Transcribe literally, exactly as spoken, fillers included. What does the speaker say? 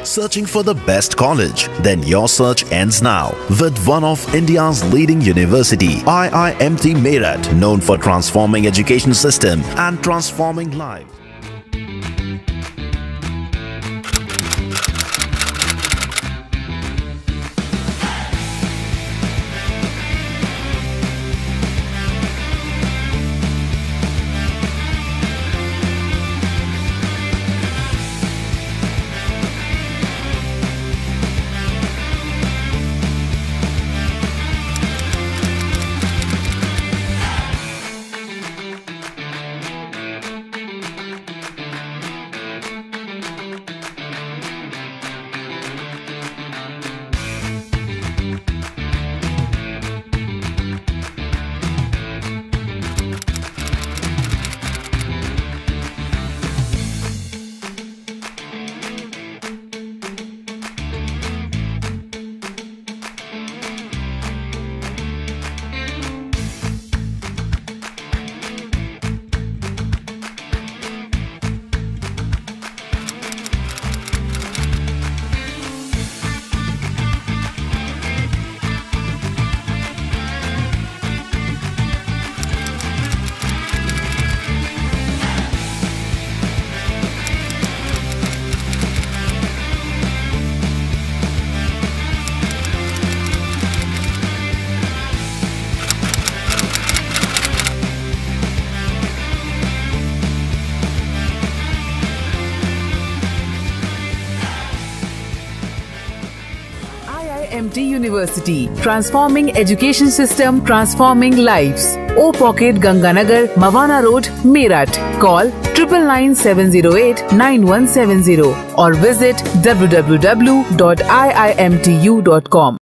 Searching for the best college? Then your search ends now with one of India's leading university, I I M T Meerut, known for transforming education system and transforming lives. Iimtu University, transforming education system, transforming lives. O Pocket, Ganganagar, Mawana Road, Meerut. Call nine nine nine seven zero eight nine one seven zero or visit w w w dot i i m t u dot com.